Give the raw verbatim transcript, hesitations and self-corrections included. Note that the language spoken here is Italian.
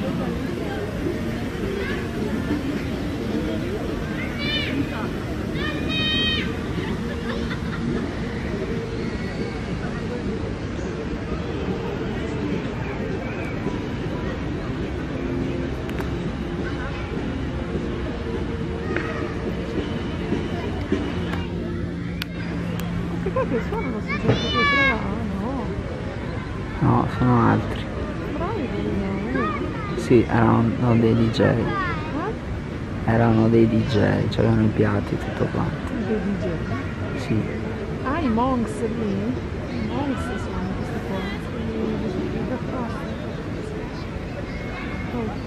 Che sono questi giochi che trovano? No, sono altri. Bravi quelli. Sì, erano dei D J. Eh? Erano dei D J, c'erano i piatti tutto quanto. Dei D J? Sì. Ah, i monks lì? I monks